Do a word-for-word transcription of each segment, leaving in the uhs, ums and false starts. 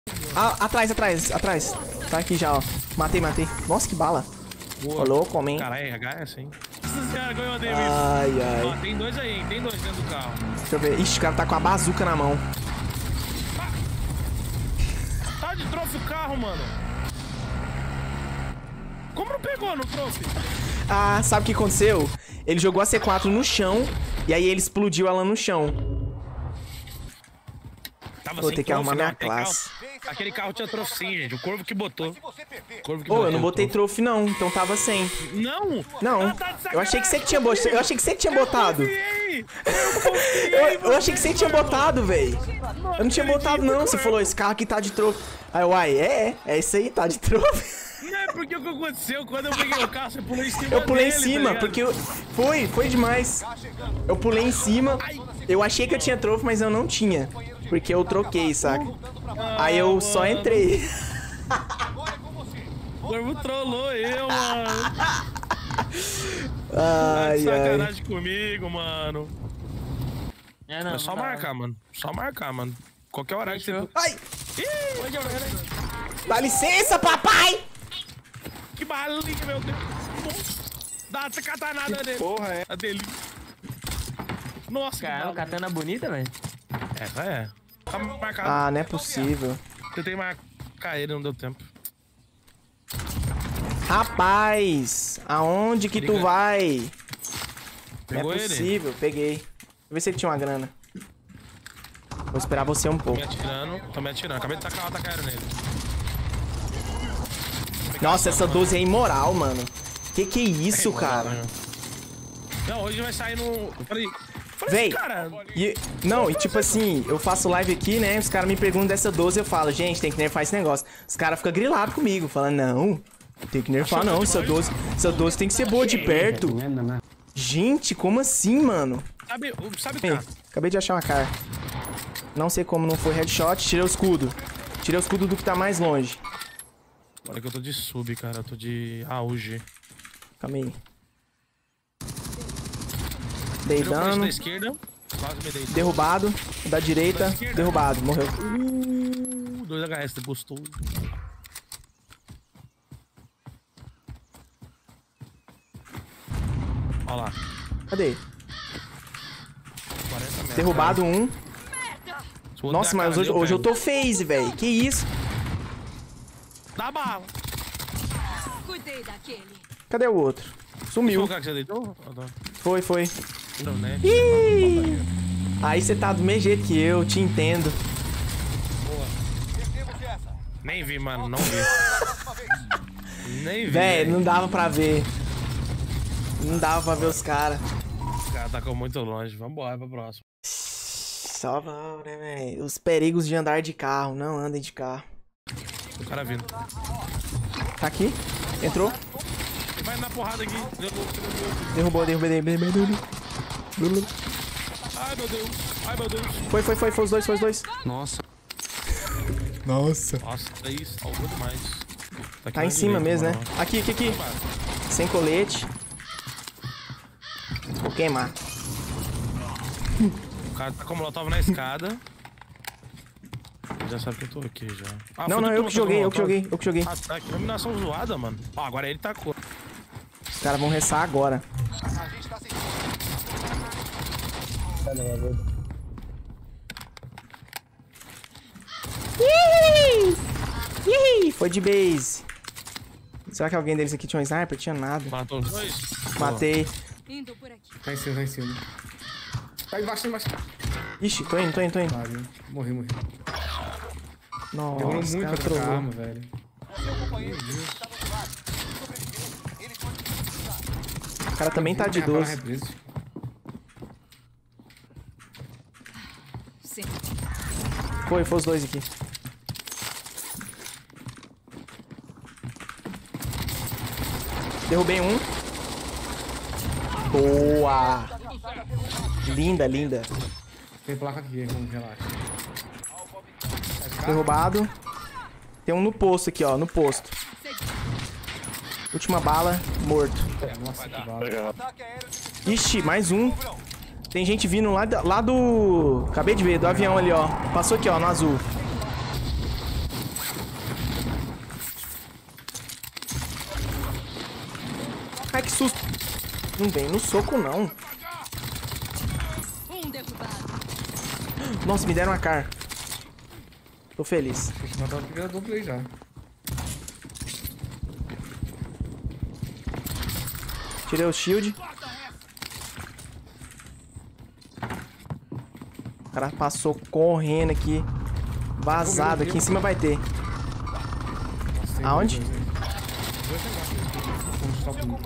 Ah, atrás, atrás, atrás. Tá aqui já, ó. Matei, matei. Nossa, que bala. Ô, louco, homem. Caralho, H é assim. Nossa senhora, ganhou a Davis. Ai, ai. Ó, tem dois aí, hein? Tem dois dentro do carro. Deixa eu ver. Ixi, o cara tá com a bazuca na mão. Tá de trofe o carro, mano. Como não pegou no trofe? Ah, sabe o que aconteceu? Ele jogou a C quatro no chão e aí ele explodiu ela no chão. Tava Vou sem ter que trofe, arrumar né? minha Aquele classe. Carro, aquele carro tinha trofe sim, gente. O Corvo que botou. Corvo que Ô, botou eu não botei trofe não, então tava sem. Não? Não, Ah, tá de eu achei que você que tinha botado. Eu achei que você que tinha Eu botado. confiei. Eu, confiei, Eu, eu achei que você tinha botado, velho. Eu não tinha botado não, você Corvo. falou, esse carro aqui tá de trofe. Aí, uai, é, é isso aí, tá de trofe. Não é porque o que aconteceu? Quando eu peguei o carro, você pulou em cima Eu pulei em dele, cima, tá porque eu... Foi, foi demais. Eu pulei em cima, eu achei que eu tinha trofe, mas eu não tinha. Porque eu troquei, saca? Aí eu só entrei. O Corvo trollou eu, mano. Tá Ai, de ai. sacanagem comigo, mano. É, não, É só não dá. marcar, mano. Só marcar, mano. Qualquer horário que você... Fechou. Ai, Ih, dá licença, papai! que balinha, meu Deus. Dá essa catanada dele. Porra, é. A dele. Nossa, que Cara, bala. katana bonita, velho. É, é. Tá marcado. Ah, não é possível. Tentei marcar ele, não deu tempo. Rapaz, aonde que tu Liga. vai? Pegou Não é ele? possível, peguei. Deixa eu ver se ele tinha uma grana. Vou esperar você um Tô pouco. me atirando, tô me atirando. Acabei de tacar o atacar nele. Nossa, essa doze é imoral, mano. Que que é isso, cara? Não, hoje vai sair no... Falei... Falei Véi, assim, cara... e, não, e tipo assim, eu faço live aqui, né? Os caras me perguntam dessa doze, eu falo, gente, tem que nerfar esse negócio. Os caras ficam grilados comigo, falando, não, tem que nerfar não, essa doze, essa doze tem que ser boa de perto. Gente, como assim, mano? Sabe, sabe, Ei, cara? acabei de achar uma cara. Não sei como não foi headshot, tirei o escudo. Tirei o escudo do que tá mais longe. Olha que eu tô de sub, cara. Eu tô de A U G. Calma aí. Dei Tirei o flash dano, da esquerda. Quase me dei. derrubado. Da direita, derrubado, morreu. Uh, dois H S, postou. Olha lá. Cadê? quarenta metros. Derrubado um. Se o outro Nossa, der a mas cara hoje, ali, hoje eu pego. tô phase, velho. Que isso? Dá bala. Cuidei daquele. Cadê o outro? Foi Sumiu. o cara que você deitou? Ah, tá. Foi, foi. Não, né? Ih! Aí você tá do mesmo jeito que eu, te entendo. Nem vi, mano. Não vi. Nem vi. Véi, velho. não dava pra ver. Não dava pra ver os caras. O cara tacou muito longe. Vambora pra próxima. Só vão, né, velho? Os perigos de andar de carro. Não andem de carro. O cara vindo. Tá aqui? Entrou? Vai na porrada aqui. Derrubou, derrubou. Derrubou, derrubei, derrubei, derrubei. Ai, meu Deus. Ai, meu Deus. Foi, foi, foi, foi os dois, foi os dois. Nossa. Nossa. Nossa, daí salvou demais. aqui Tá na em cima direita, mesmo, né? mano. Aqui, aqui, aqui. Sem colete. Vou queimar. O cara tá com o molotov na escada. Já sabe que eu tô aqui já. Ah, Não, foi não, tu eu que botou joguei, o eu que molotov? joguei, eu que joguei. Ah, tá. Que iluminação zoada, mano. Ó, agora ele tacou. Os caras vão ressar agora. Ih! Ih! Foi de base. Será que alguém deles aqui tinha um sniper? Tinha nada. Matou os dois. Matei. Indo por aqui. Tá em cima, tá em cima. Tá embaixo, tá embaixo. Ixi, tô indo, tô indo, tô indo. Pariu. Morri, morri. Demorou Nossa, muito cara pra trocar trollou. arma, velho. O cara também tá de Derrabar na doze. represa. Sim. Foi, foi os dois aqui. Derrubei um. Boa! Linda, linda. Tem placa aqui, irmão, relaxa. Derrubado. Tem um no posto aqui, ó, no posto. Última bala, morto. Nossa, que bala. Ixi, mais um. Tem gente vindo lá, da- lá do... Acabei de ver, do avião ali, ó. Passou aqui, ó, no azul. Ai, que susto. Não vem no soco, não. Um derrubado. Nossa, me deram uma car. Tô feliz. Tem que matar o primeiro do play já. Tirei o shield. O cara passou correndo aqui. Vazado. Aqui em cima vai ter. Nossa, tem Aonde? dois aí. Dois negócios aqui. Um stop um.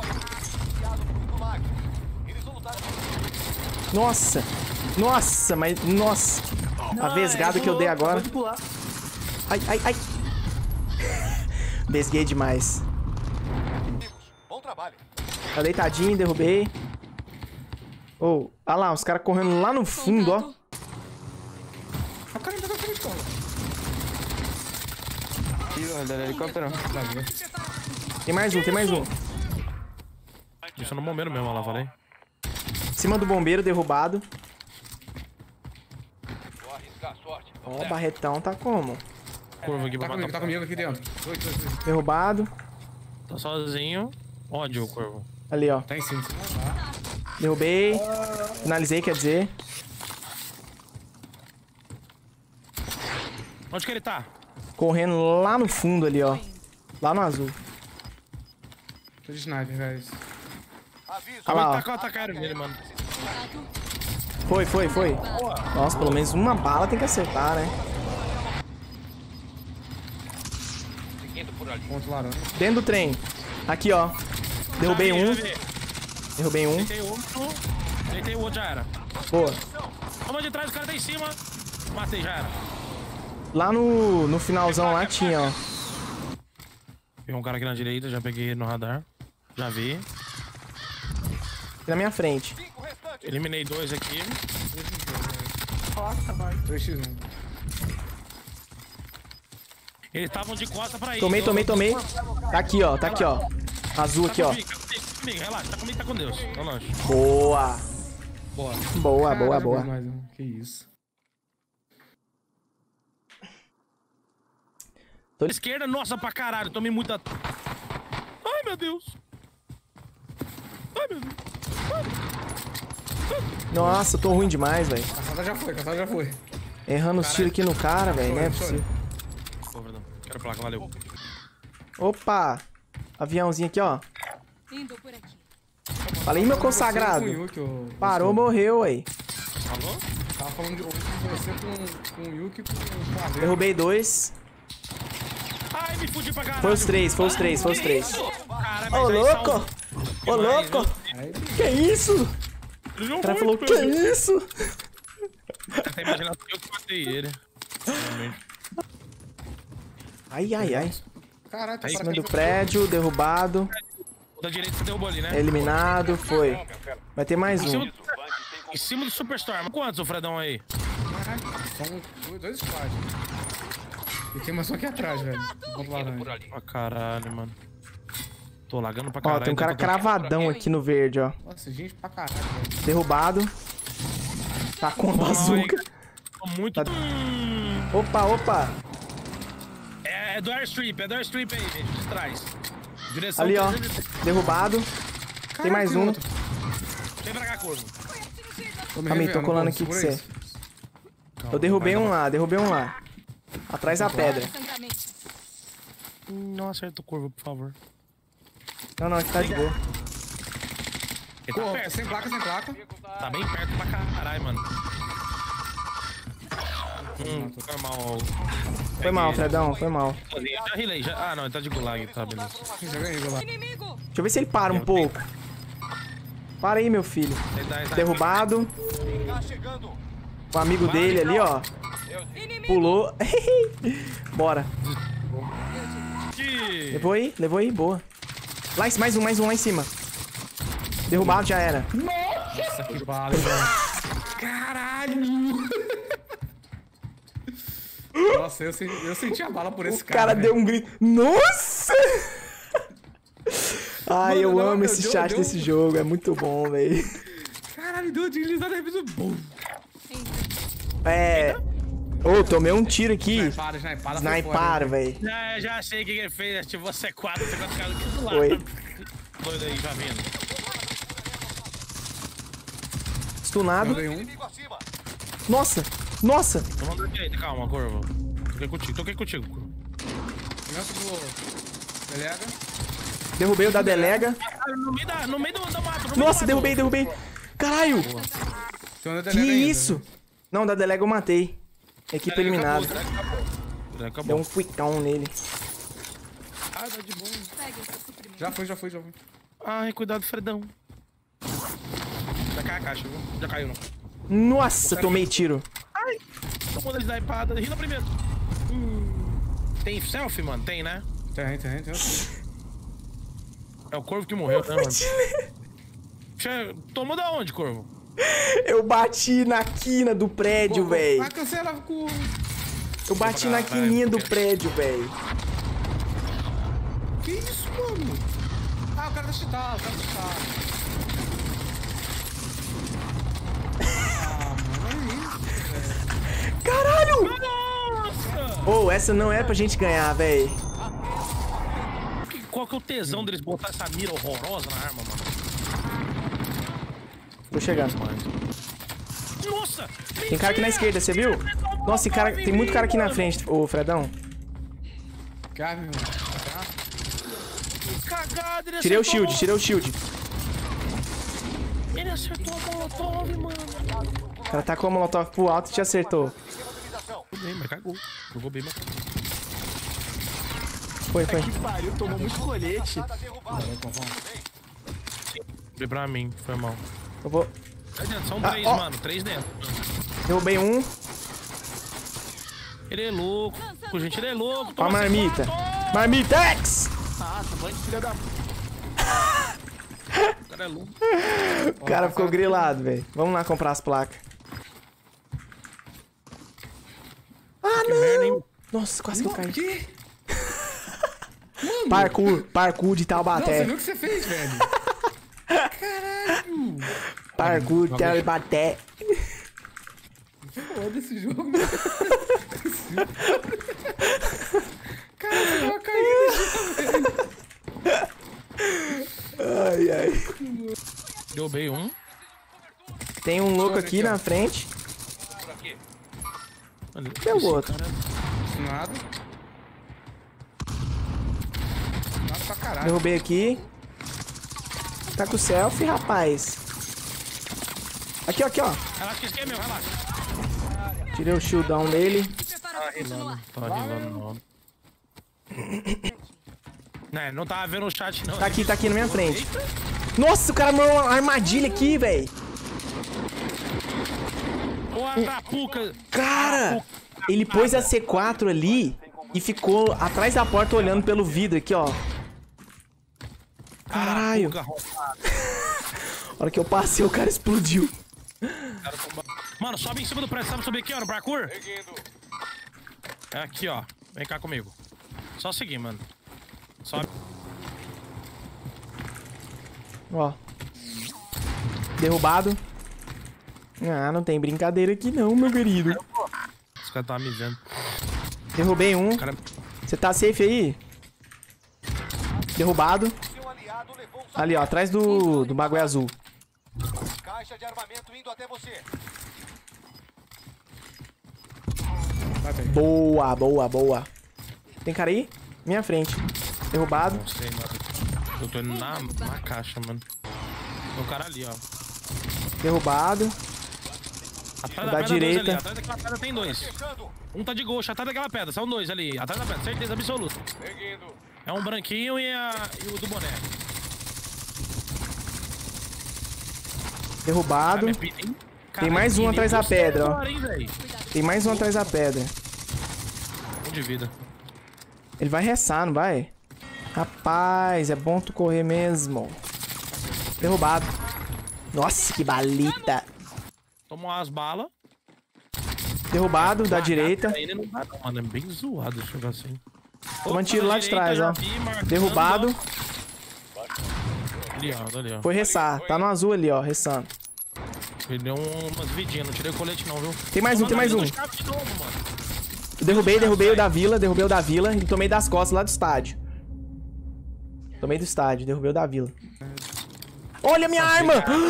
Nossa. Nossa, mas... Nossa. A vesgada que eu dei agora. Pode pular. Ai, ai, ai. Vesguei demais. Bom trabalho. Tá deitadinho, derrubei. Oh, olha lá, os caras correndo lá no fundo, ó. Contato. O cara ainda tá com a escola. Ih, olha, dá helicóptero. Tem mais um, tem mais um. Isso é no bombeiro mesmo, olha lá, falei. Em cima do bombeiro, derrubado. Vou arriscar a sorte. Ó, o Barretão tá como? Curva aqui Tá pra comigo, tá matar. comigo aqui dentro. Dois, dois, dois. Derrubado. Tá sozinho. Ódio o corvo. Ali, ó. Tá em cima, em cima. Tá. Derrubei. Finalizei, quer dizer. Onde que ele tá? Correndo lá no fundo ali, ó. Lá no azul. Tô de sniper, guys. Aviso. Olha lá, Tá ó. com o atacar nele, mano. Foi, foi, foi. Nossa, pelo menos uma bala tem que acertar, né? Seguindo por ali. Ponto laranja. Dentro do trem. Aqui, ó. Derrubei Já vi, um. já vi. Derrubei um. Deitei outro. Deitei o outro, já era. Boa. Toma de trás, o cara tá em cima. Matei, já era. Lá no, no finalzão lá tinha, ó. Tem um cara aqui na direita, já peguei ele no radar. Já vi. Aqui na minha frente. Cinco restantes. Eliminei dois aqui. dois por um. Eles estavam de costa pra ir. Tomei, tomei, tomei. Tá aqui, ó. Tá aqui, ó. Azul aqui, ó. Comigo, tá comigo, tá comigo, relaxa, tá comigo, tá com Deus. Tá longe. Boa. Boa. Boa, boa, Caralho, boa. mais um. Que isso. Esquerda, nossa, pra caralho, tomei muita. Ai, meu Deus. Ai, meu Deus. Nossa, eu tô ruim demais, velho. Caçada já foi, caçada já foi. Errando os tiros aqui no cara, velho. Não é possível. Pô, perdão. Quero placa, valeu. Opa. Aviãozinho aqui, ó. Indo por aqui. Falei, meu Com consagrado. o Yuki, ô- Parou, morreu, aí. Falou? Tava falando de hoje com você com, com o Yuki e com, com a Adriana. Derrubei dois. Ai, me fudi pra caralho. Foi os três, foi os três, foi os três. Caralho, Ô, mas aí louco. salvou Ô, demais, louco. Aí, Que isso? Ele O cara falou, que isso? Até imaginar que eu que matei ele. Realmente. Ai, ai, ai. caralho, tá Aí, Em pra cima cá. do prédio, derrubado. O da direita você derrubou ali, né? Eliminado, foi. Vai ter mais Em cima, um. do... em cima do Superstorm. Quantos, o Fredão aí? Caralho, são dois- dois squads. E tem mais um aqui atrás, velho. Ponto laranja. Pra caralho, mano. Tô lagando pra Ó, caralho. tem um cara tô- tô- cravadão aqui no verde, ó. Nossa, gente pra caralho, velho. Derrubado. Tá com a Tô mal, hein? bazuca. Tô muito... Tá- Hum, Opa, opa. é, é do Airstrip, é do Airstrip aí, gente. De trás. Direção Ali, ó. trezentos. Derrubado. Tem mais um. Vem pra cá, corvo. Tô me Calma aí, tô revendo, colando pô, aqui com segura você. isso. Eu derrubei um lá, derrubei um lá. Atrás da pedra. Sangramento. Não acerta o corvo, por favor. Não, não, aqui tá de boa. Ele tá Pô, perto. sem placa, sem placa. Tá bem perto pra caralho, mano. Hum, normal. Foi mal, Fredão, foi mal. Já rilei, já. Ah, não, ele tá de gulag, tá, beleza. Já ganhei, lá. Inimigo. Deixa eu ver se ele para um pouco. Para aí, meu filho. Ele tá, ele tá Derrubado. Tá chegando. O amigo dele ali, ó. Inimigo. Pulou. Bora. aqui. Levou aí, levou aí, boa. Lá em cima, mais um, mais um lá em cima. Derrubado, já era. Nossa, que bala, velho. Caralho! Nossa, eu, sen- eu senti a bala por esse O cara. cara velho. deu um grito. Nossa! Ai, Mano, eu não, amo meu, esse deu- chat deu- desse jogo, é muito bom, velho. Caralho, deu uma deslizada e fez um bum. É. Ô, tomei um tiro aqui. Snipada, snipada. foi Sniparam, foda, velho. Já, já sei o que que ele fez. Ativou C quatro, C quatro cara aqui do lado. Foi. doido aí, já vindo. Stunado. Mandei um. Inimigo acima. Nossa, nossa. Tô mandando aqui, calma, curva. Toquei contigo, toquei contigo, curva. Ganso do... Delega. Derrubei o da delega. Ah, no meio da, no meio do, do mato, no meio Nossa, do derrubei, mato. derrubei. Caralho. Tem um da Que delega ainda, isso? né? Não, da delega eu matei. Equipe eliminada. Acabou, acabou. Já acabou. Deu um quickão nele. Ah, tá de boa. Pegue esse suprimento. Já foi, já foi, já foi. Ai, cuidado, Fredão. Já cai a caixa, viu? Já caiu, não. Nossa, tomei tiro. Tomou da snipada. Rina primeiro. Hum. Tem selfie, mano? Tem, né? Tem, tem, tem. É o corvo que morreu, né, mano? Che- Tomou da onde, corvo? Eu bati na quina do prédio, véi. Ah, cancela com... Eu bati na quininha do prédio, véi. Que isso, mano? Ah, o cara tá cheatado, o cara tá cheatado. Ah, mano, é isso. Caralho! Nossa! Ô, oh, essa não é pra gente ganhar, véi. Qual que é o tesão deles botar essa mira horrorosa na arma, mano? Tô chegando. Nossa! Tem cara aqui na esquerda, você viu? Nossa, esse cara, tem muito cara aqui na frente, ô Fredão. Cara, meu. Cagada, ele Tirei o acertou shield, tirei o shield. Ele acertou a molotov, mano. O cara tacou a molotov pro alto e te acertou. Jogou bem, mas cagou. Jogou bem, mas cagou. Foi, foi. Pariu, tomou muito colete. Foi pra mim, foi mal. Eu vou... Aí dentro, são Ah, três, ó. mano. Três dentro. Derrubei um. Ele é louco. Pô, gente, ele é louco. Ó a Toma marmita. C quatro. Marmitex! Nossa, bando de filha da... O cara é louco. O cara ficou grilado, velho. Vamos lá comprar as placas. Ah, Que merda, hein? não! Nossa, quase que eu caí. Que? Parkour, parkour de Não, você Taubaté. viu o que você fez, velho? Parkour de Taubaté. Foda esse jogo, mano. Cara, você vai cair Ai, ai. Derrubei um. Tem um louco aqui na frente. Por aqui. Olha, Cadê o esse outro? cara- Nada. Nada pra caralho. Derrubei aqui. Tá com selfie, rapaz. Aqui, ó, aqui, ó. Relaxa que esse aqui é meu, relaxa. Tirei o shieldão dele. Se prepara pra continuar. Tá rilando, não. Né, não tava vendo o chat, não. Tá aqui, tá aqui na minha frente. Nossa, o cara mandou uma armadilha aqui, velho. Ô, Arapuca. Cara, ele pôs a C quatro ali e ficou atrás da porta olhando pelo vidro aqui, ó. Caralho. Arapuca roubado. A hora que eu passei, o cara explodiu. Cara, tô- Mano, sobe em cima do prédio. Sabe subir aqui, ó, no parkour? Seguindo. É aqui, ó. Vem cá comigo. Só seguir, mano. Sobe. Ó. Derrubado. Ah, não tem brincadeira aqui não, meu querido. Os caras tá me vendo. Derrubei um. Cara, Você tá safe aí? Derrubado. Seu aliado levou um Ali, ó, atrás do, do bagulho azul. caixa de armamento indo até você. Vai bem. Boa, boa, boa. Tem cara aí? Minha frente. Derrubado. não sei, mano. Eu tô indo na, na caixa, mano. Tem um cara ali, ó. Derrubado. Atrás Da pedra, direita. Dois ali. Atrás daquela pedra tem dois. Fechando. Um tá de gosto, atrás daquela pedra. São dois ali. Atrás da pedra, certeza absoluta. Seguindo. É um branquinho e, a, e o do boné. Derrubado. Cara, é pi- hein? Tem mais um que atrás da nível pedra, ó. agora, hein, véi? Tem mais um atrás da pedra. Um de vida. Ele vai ressar, não vai? Rapaz, é bom tu correr mesmo. Derrubado. Nossa, que balita. Tomou as balas. Derrubado, da direita. Ele não dá, não, mano. É bem zoado jogar assim. Toma um Opa, tiro da lá de direita, trás, já ó. vi, marcando, Derrubado. ó. Ali, ó. Ali, ó. Foi ressar. Tá no azul ali, ó, ressando. Ele deu um- umas vidinhas. Não tirei o colete, não, viu? Tem mais um, tem mais um. Tomando a vida do Chaves de novo, mano. Derrubei, derrubei o da vila, derrubei o da vila e tomei das costas lá do estádio. Tomei do estádio, derrubei o da vila. Olha a minha arma!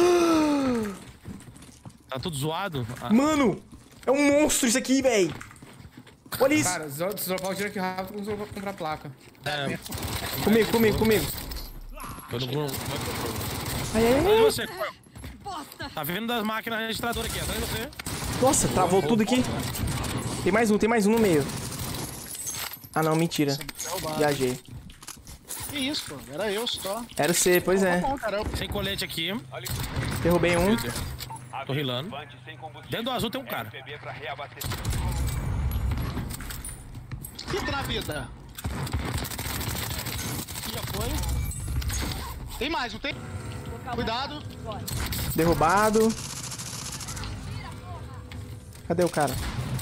Tá tudo zoado? Ah, Mano, é um monstro isso aqui, velho. Olha isso. Cara, se dropar o dinheiro aqui rápido, eu vou comprar a placa. é, Comigo, comigo, comigo. tô no grupo. Ai, ai, Atrás de ai. você. Bosta. Tá vendo das máquinas registradoras aqui, atrás de você. Nossa, travou tudo aqui. Tem mais um, tem mais um no meio. Ah, não, mentira. Viajei. Que isso, pô? Era eu só. Era o C, pois é. Tá bom, cara. Eu... Sem colete aqui. Derrubei um. Tô rilando. Sem combustível. Dentro do azul tem um cara. F B pra reabastecer. Que na vida? Já foi. Tem mais, não tem? Cuidado. Derrubado. Cadê o cara?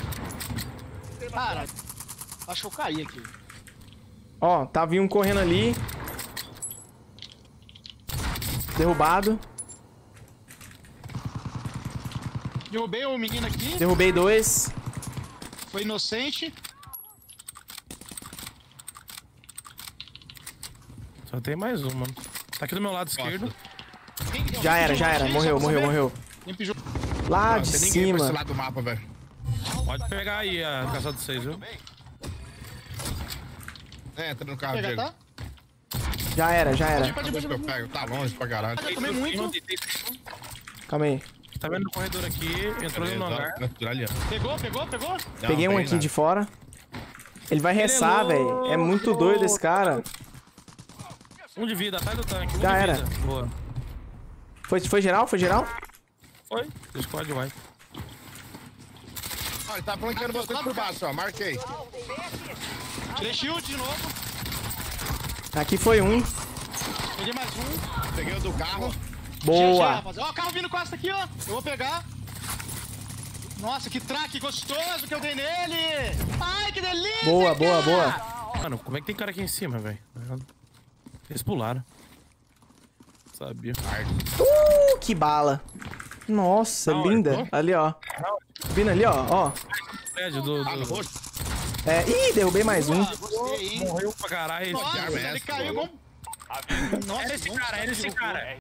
Cara, acho que eu caí aqui. Ó, tava um correndo ali. Derrubado. Derrubei o menino aqui. Derrubei dois. Foi inocente. Só tem mais um, mano. Tá aqui do meu lado esquerdo. Quem- Já era, quem já pediu era. vocês, Morreu, só pra morreu, saber? morreu. Quem pediu? Lá de Tem ninguém pra esse cima. lado do mapa, velho. Pode pegar aí a caça dos seis, viu? É, entra no carro, Pegar, Diego. tá? Já era, já era. Pode, Deixa pode, que eu pode. pego. Tá longe pra caralho. Eu tomei muito. Calma aí. Tá vendo no corredor aqui, entrou no hangar. Ali, ó. Pegou, pegou, pegou? Não, Peguei um tem aqui nada. de fora. Ele vai ressar, velho. É muito doido esse cara. Um de vida, atrás do tanque. Um Já de era. vida. Boa. Foi, foi geral? Foi geral? Foi. Squad vai. Ó, ele tá flanqueando vocês por baixo, ó. Marquei. Tirei shield de novo. Aqui foi um. Peguei mais um. Peguei o do carro. G G, Boa. rapaziada. Ó, o carro vindo com essa aqui, ó. Eu vou pegar. Nossa, que traque gostoso que eu dei nele. Ai, que delícia, Boa, boa, cara. boa. Mano, como é que tem cara aqui em cima, velho? Eles pularam. Sabia. Uh, que bala. Nossa, Da hora, linda. ó. Ali, ó. Vindo ali, ó. Ó. Prédio do. Ah, no do... rosto. É, ih, derrubei mais um. Ah, gostei, hein. Morreu pra caralho. Nossa, arma é ele essa, caiu pô? com... Nossa, Era esse bom, cara, era esse cara.